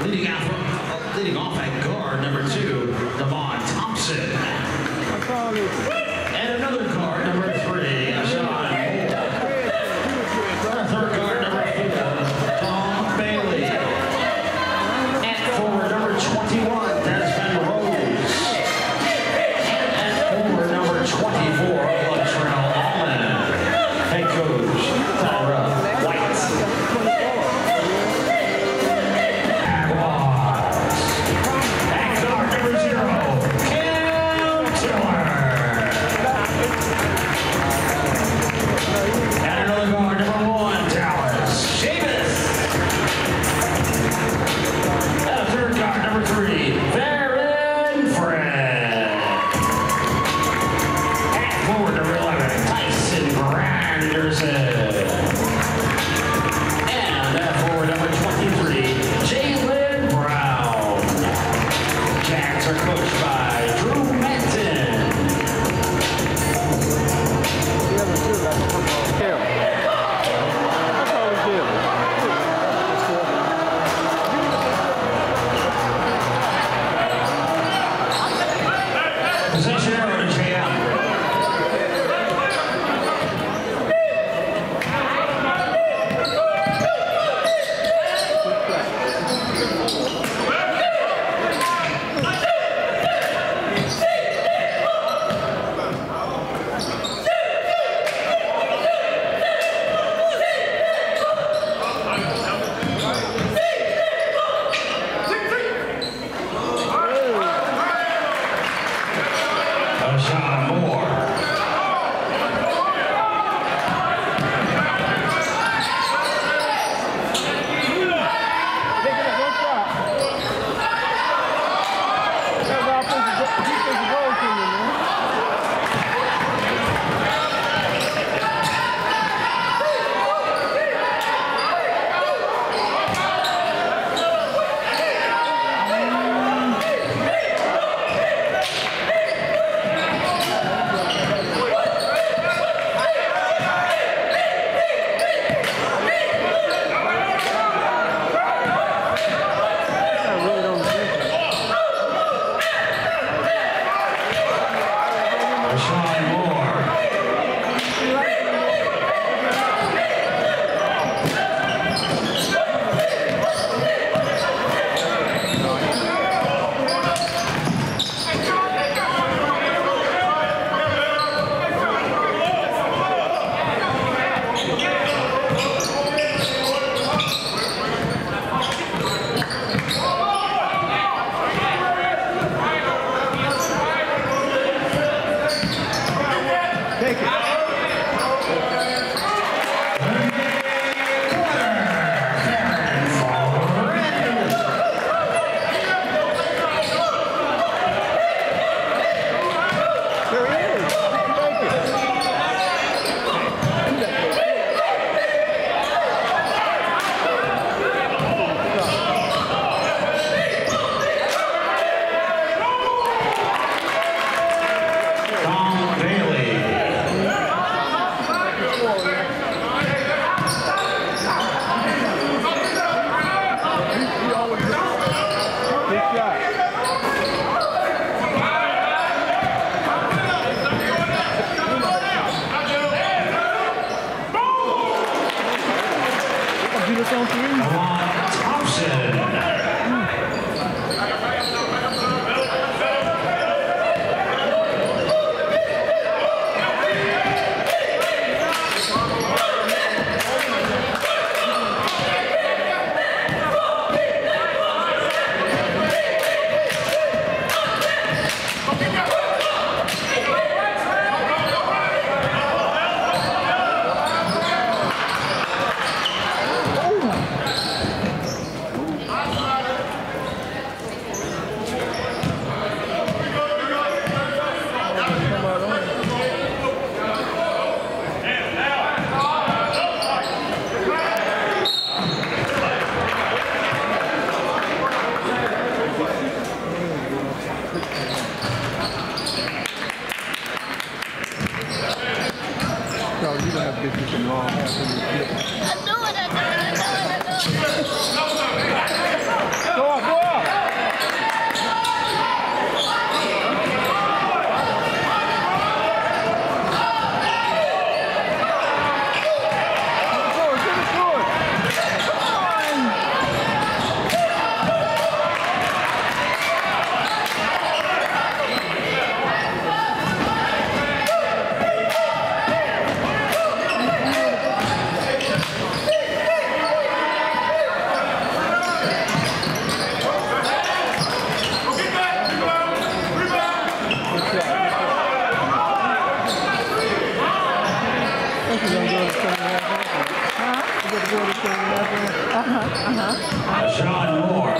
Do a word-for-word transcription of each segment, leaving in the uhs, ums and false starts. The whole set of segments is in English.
leading off, leading off at guard number two, Devon Thompson. And another guard, number three, Sean Moore. Our third guard, number four, Tom Bailey. And forward, number twenty-one, Desmond Rose. And forward, number twenty-four, Referral Allen. Head coach, Tyra White. Jags are coached by Drew Manton. Possession arrow to J M. Sean Moore. Uh-huh, uh-huh. Sean Moore.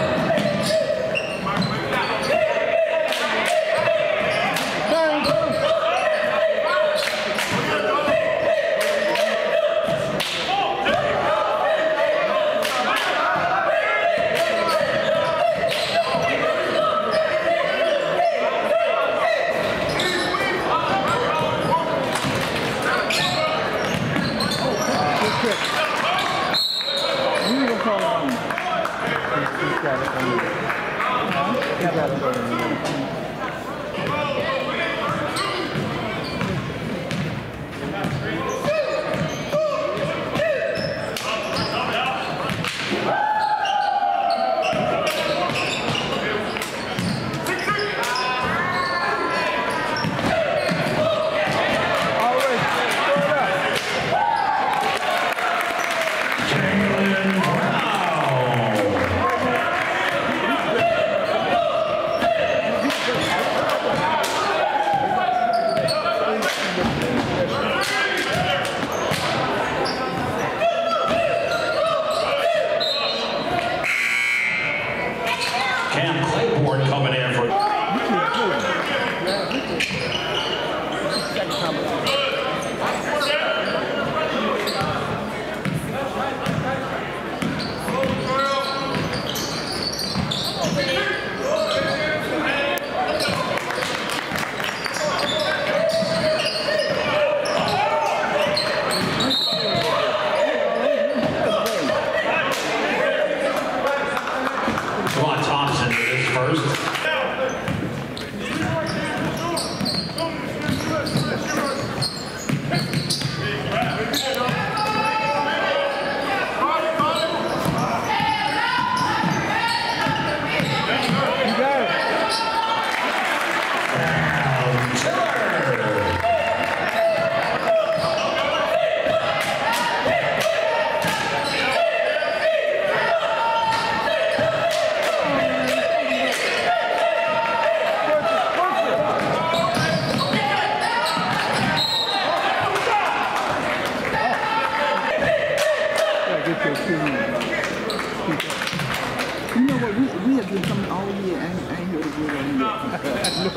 You know what? We, we have been coming all year. I ain't, I ain't heard a word out of you. I ain't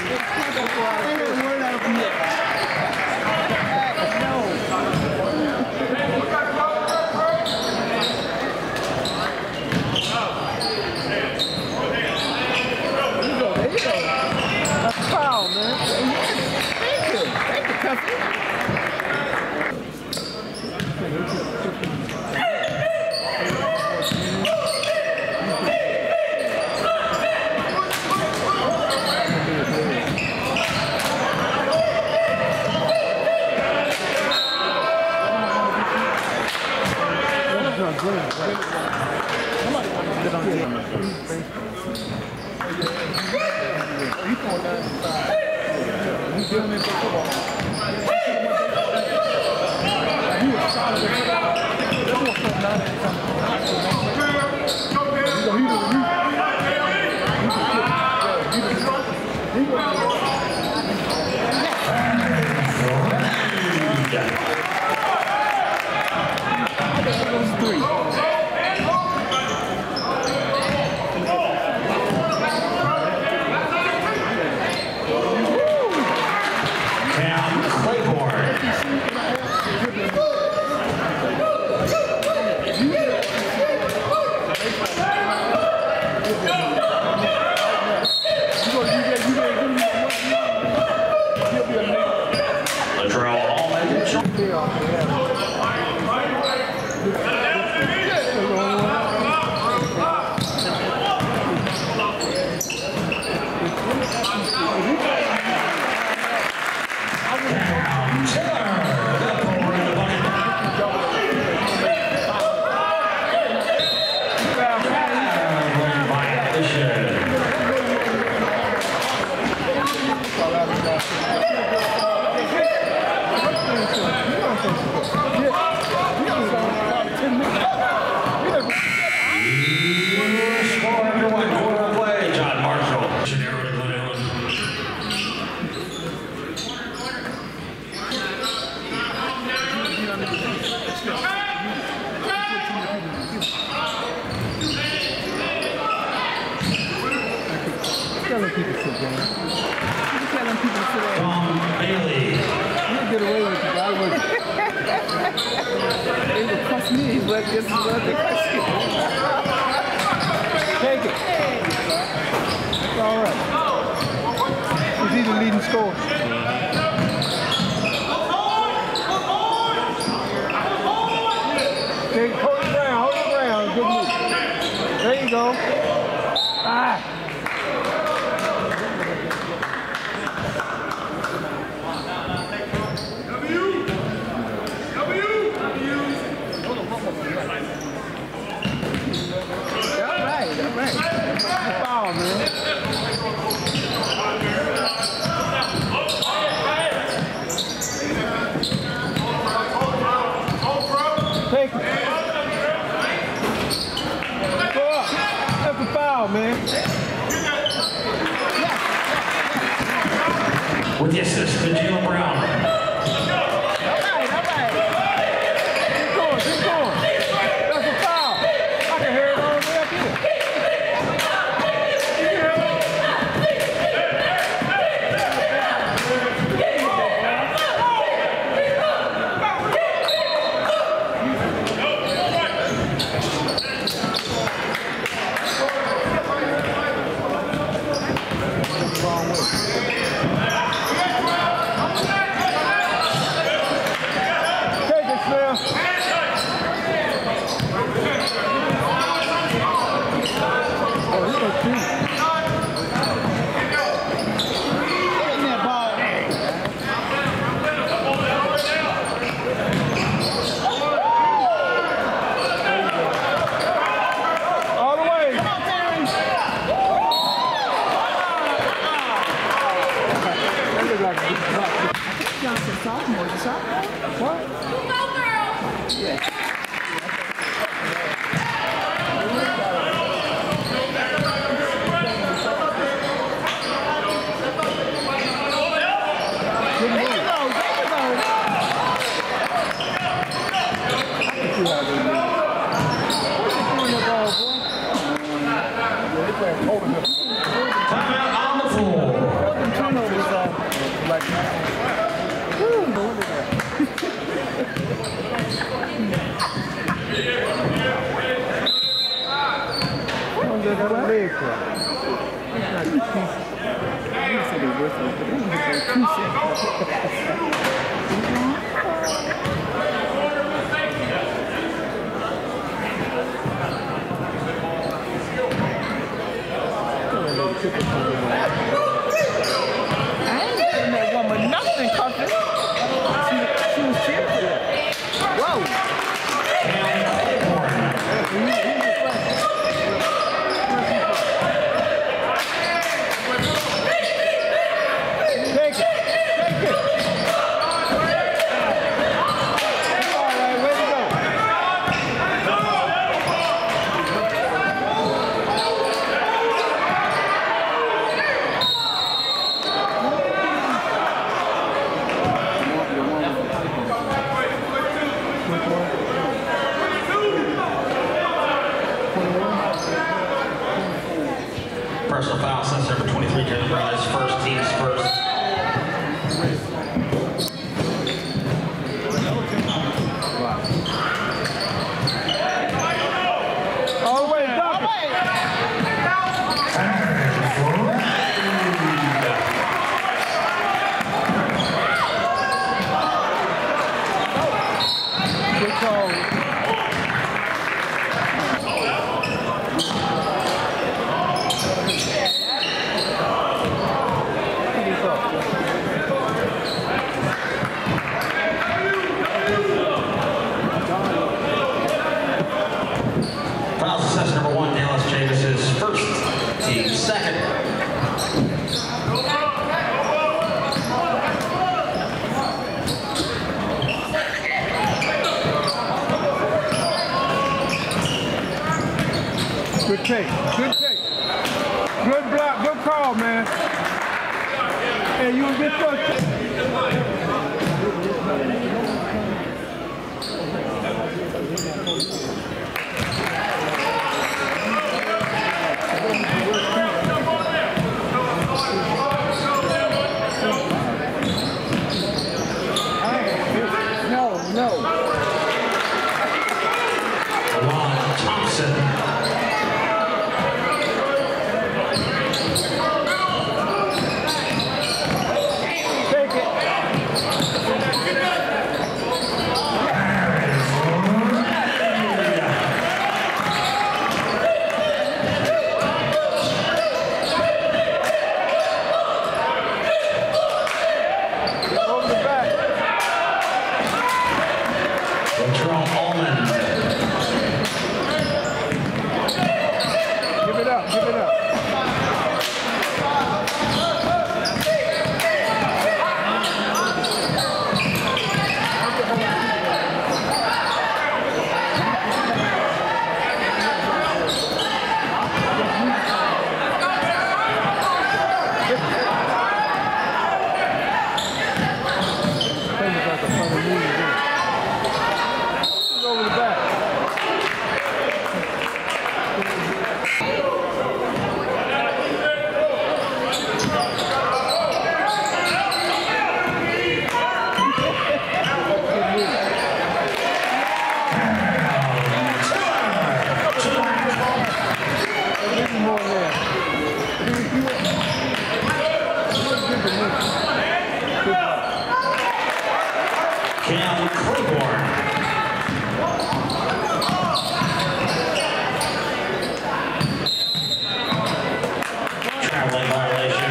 heard a word out of you yet. No. There you go. There you go. That's foul, man. Thank you. Thank you, cousin. Somebody wants to sit on him. He's going down inside. He's doing it for football. He was solid. That's what's going down inside. So he was a He was three. Cam Claiborne. telling people to sit down. You're telling people to sit down. Tom Bailey. You'll get away with it. I would. They would cuss me, but this is what they cuss you. Take it. It's all right. He's the leading scorer. Take, hold it ground, hold it ground. Good move. There you go. Ah. All right, all right. Foul, man. Take it. Go up. That's a foul, man. With the assist to Jalen Brown. All right, all right. Keep going, keep going. That's a foul. I can hear it all the way up here. You can hear it. Wrong way. Take it, Smith. Oh, he's so cute. Getting that ball. All the way. Come on, Terrence. That look like a good block. Johnson sophomore, is he sophomore? What? Yeah. Good There you move. go, there you go. I can see how they move. What's he doing the ball, boy? Yeah, they playing over here. Timeout on the floor. Them turnovers are like, woo, look at that. Don't get that leg crack. It's not the piece. I didn't say they were so, but they were so two seconds. I ain't giving that woman nothing, Cuffin. She, she was cheering for that. Whoa. Take it. Take it. All right, way to go. Personal foul since number twenty-three, Jalen Brown, his first, team's first. All the way, dump it. Good call. Foul success number one, Dallas Javis, his first, team second. Good take. Good take. Good block. Good call, man. Hey, you was just first. Thompson. Take it. Over the back. Give it up, give it up. Over the back. Cam Claiborne. Traveling violation.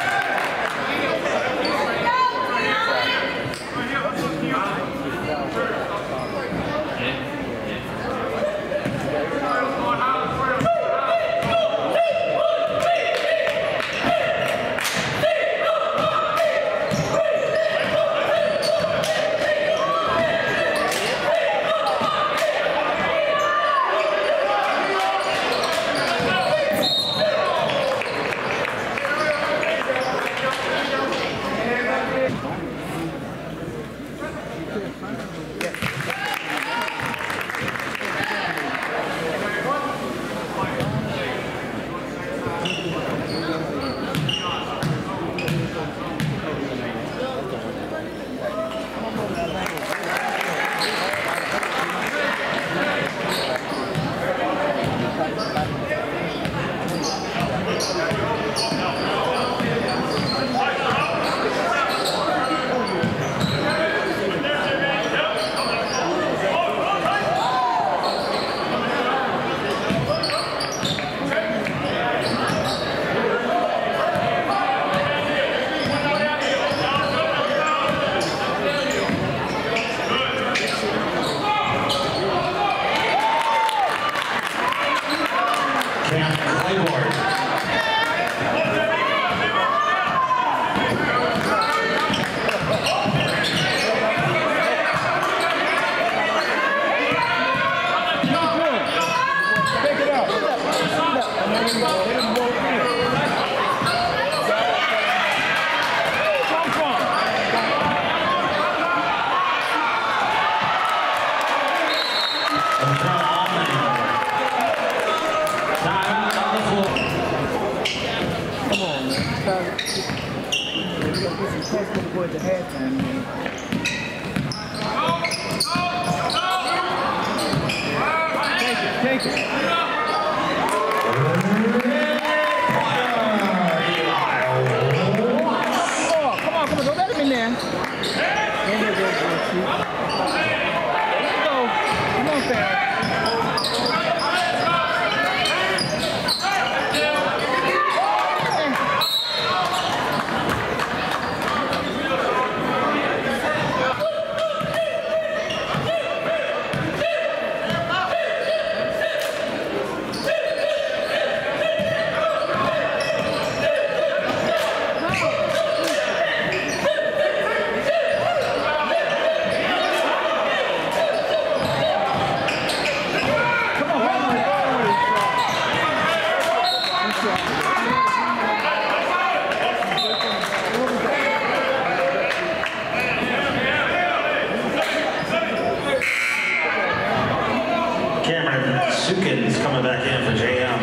Coming back in for J M.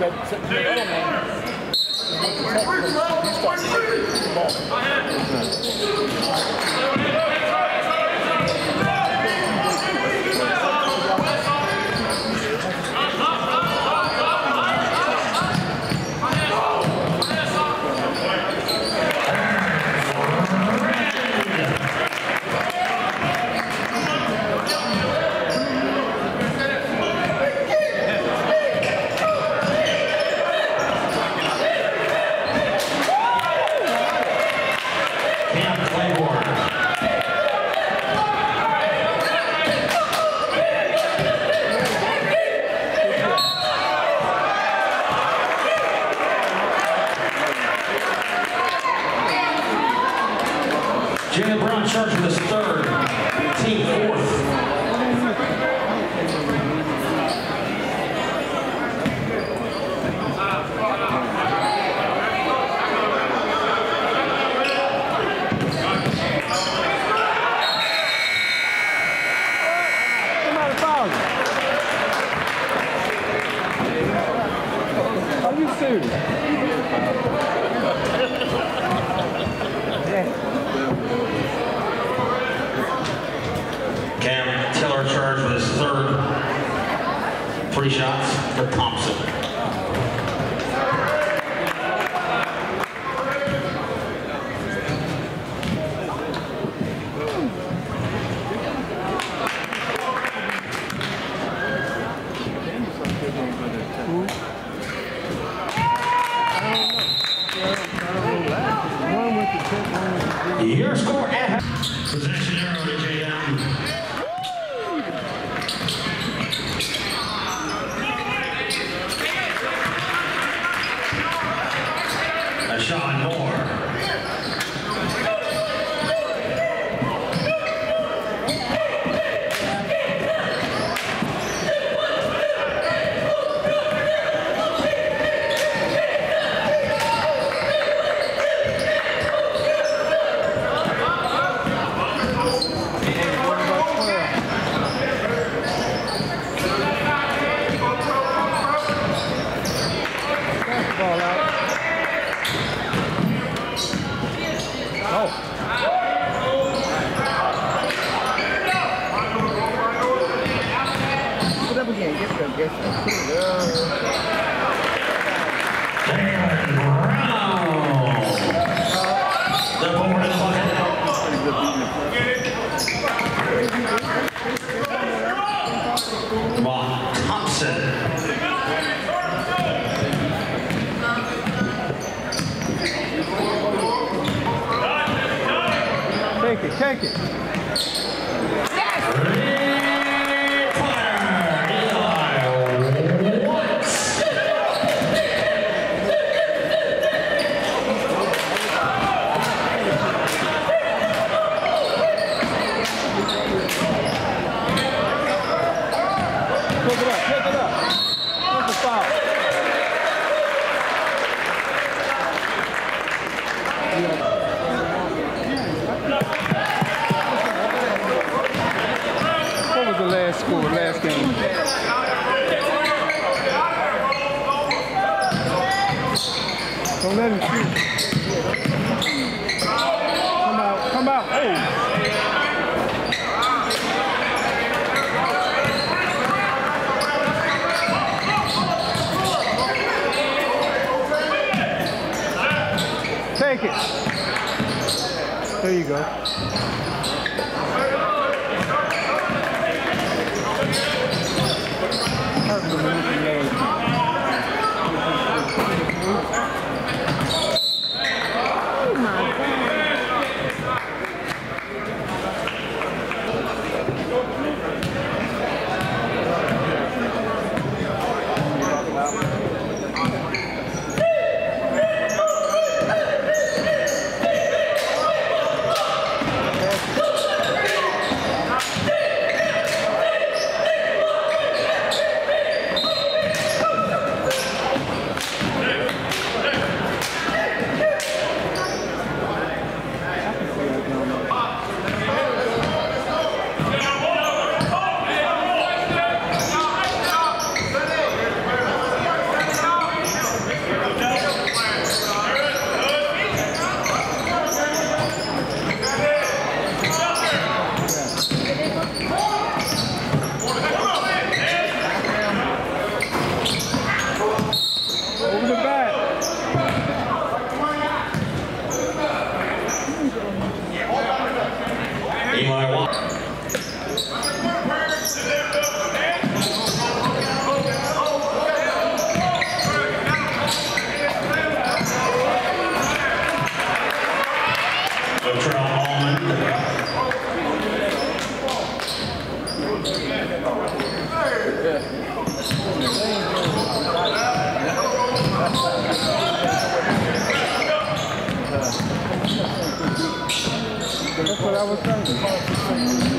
that the other man, he starts taking the ball. Charge with his third, team fourth. Somebody fouled you. Are you serious? Yeah. Tiller charged with his third. Three shots for Thompson. Your score at possession arrow to J M. Sean Moore. Take it, take it. Score last game. Don't let him shoot. Come out, come out. Hey. Take it. There you go. I was thinking.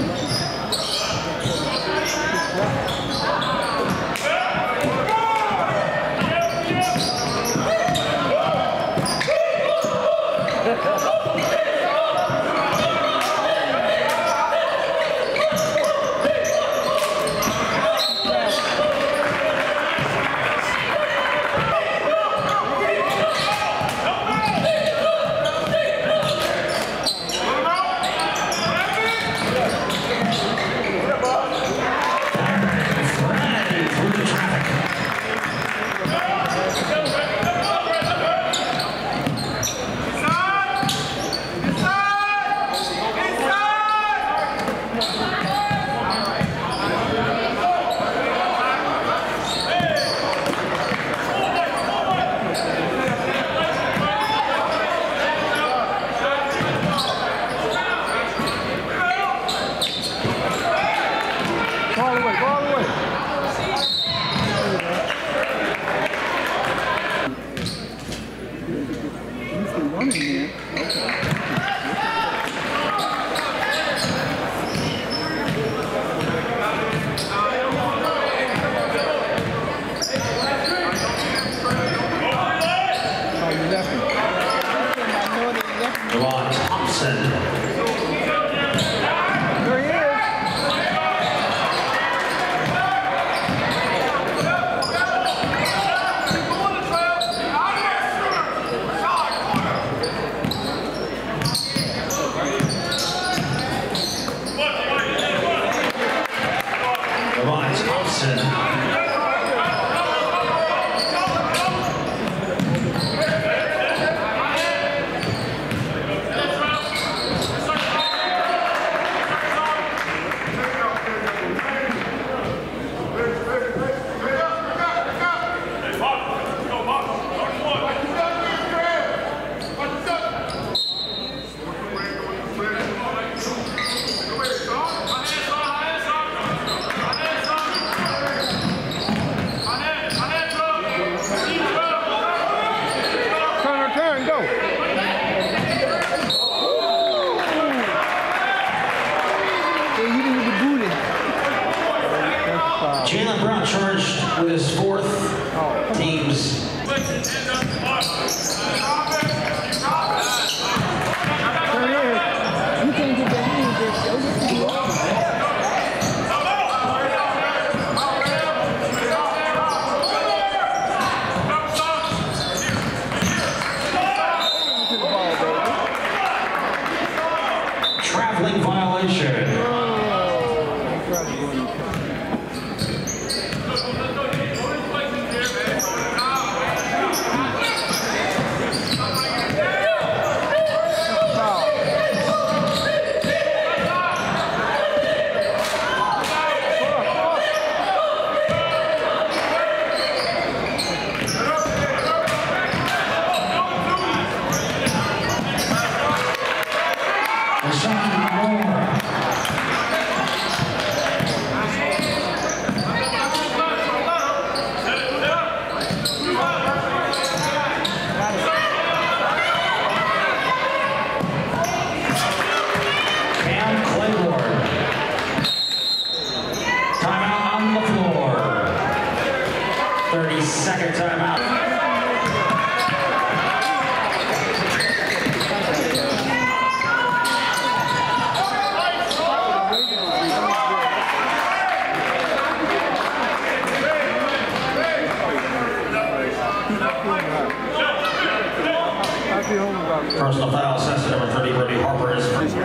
With his fourth team's traveling violation. Second time out. Personal foul, assessed number thirty, Brody Harper is free.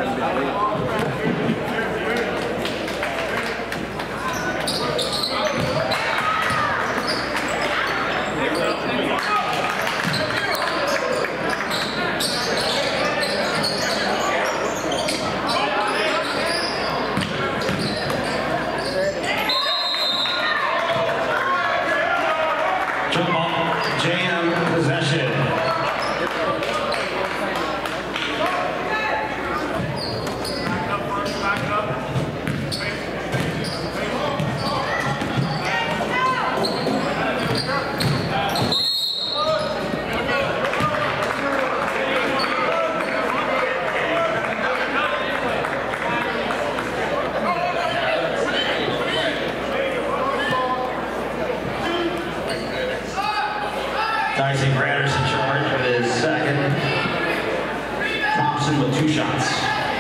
Dyson Granters in charge of his second. Thompson with two shots.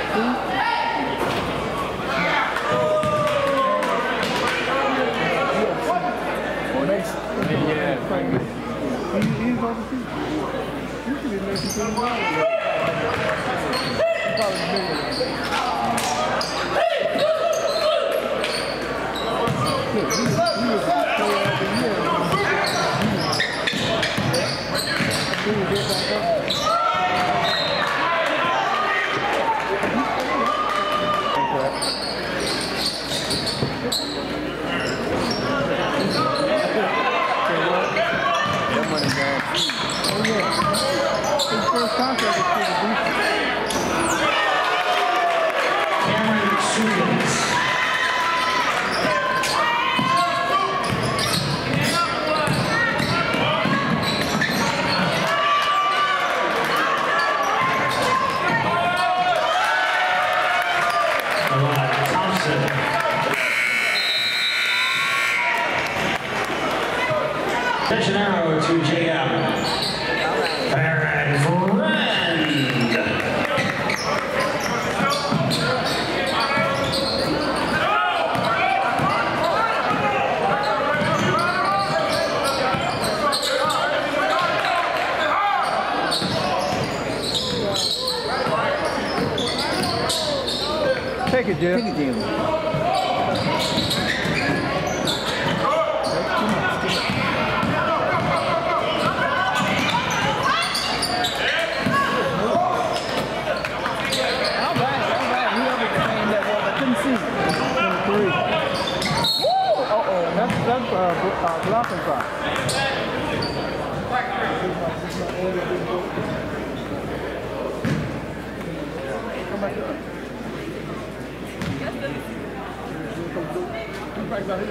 Pitch an arrow to J M. Fair and friend. Take it, Jim. Take it, Jim. That's uh, uh, blocking shot. Come back up. Come back down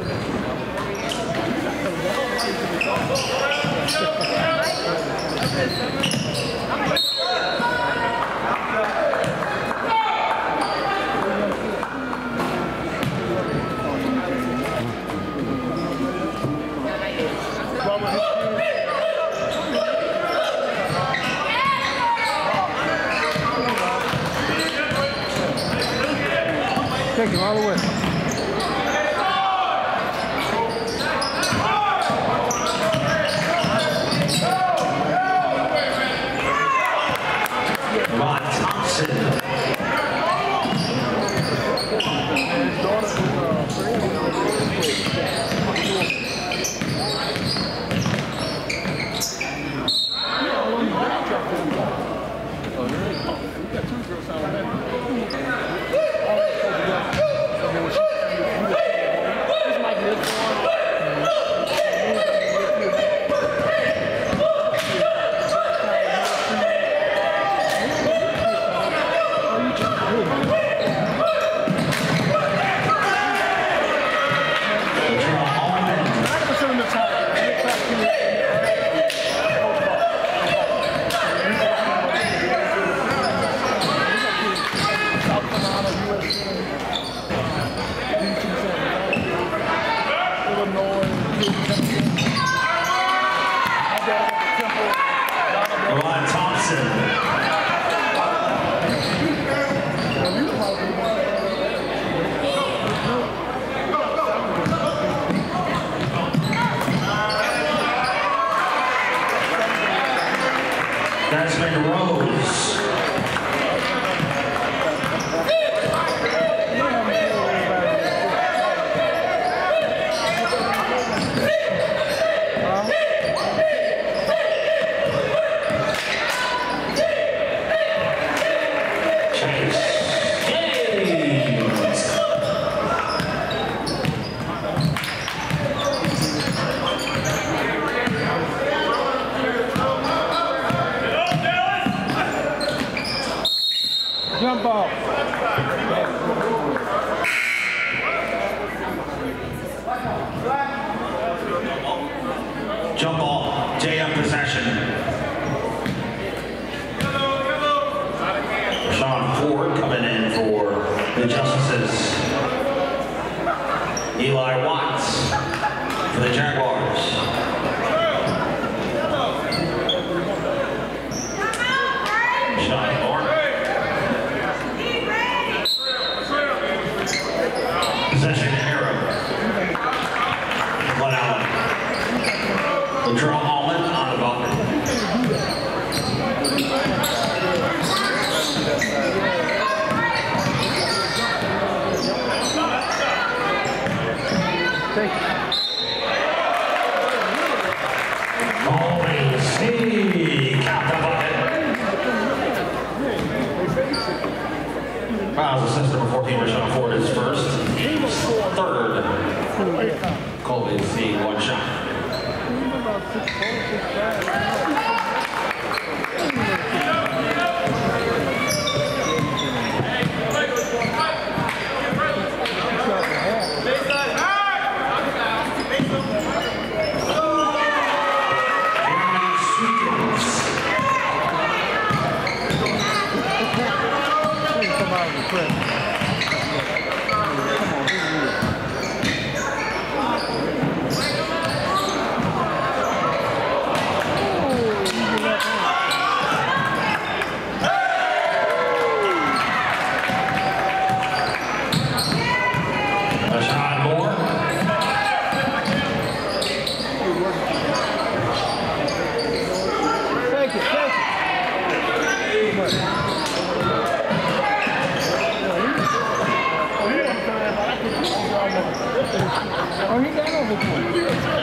Take him all the way. Ron Thompson. Ron Thompson. Desmond Rose. Jump ball. Jump ball. J M possession. Sean Ford coming in for the Justices. Eli Watts for the Jaguars. Latrell Allen on the ball. Holy see, count the bucket. Fouls assist number fourteen, Rashawn Ford is first. Third, Colby C, one shot. Oh, he got over to him.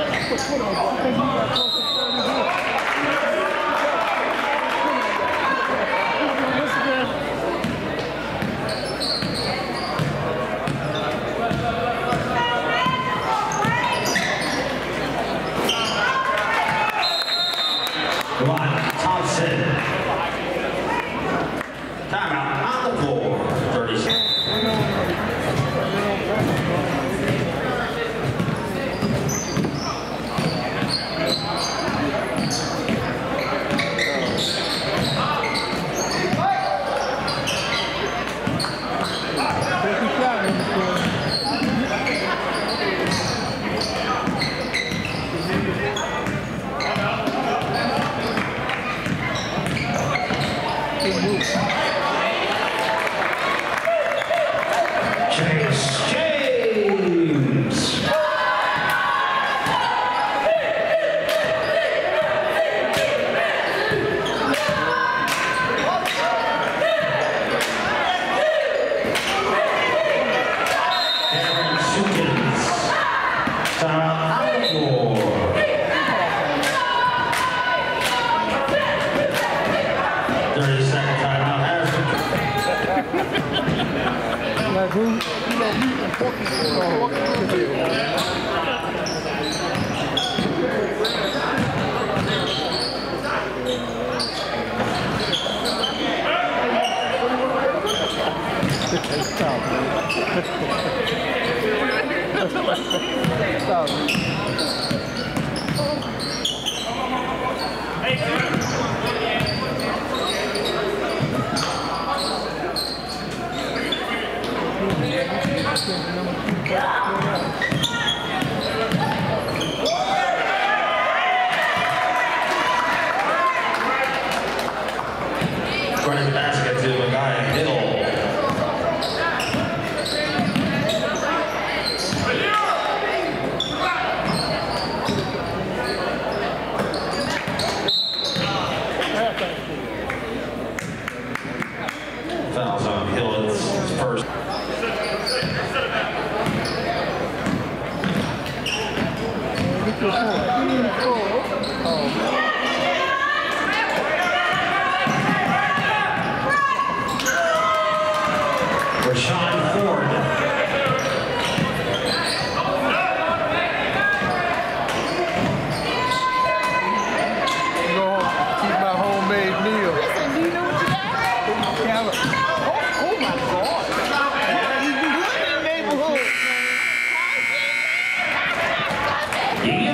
Come on, Thompson. Timeout on the floor. thirty seconds. Running the basket to a guy Hill. Fouls on Hill, it's his first. Rashawn Ford. You know, keep my homemade meal. Listen, do you know what you got? Carrot. Oh, oh my God. You live in the neighborhood. Yeah.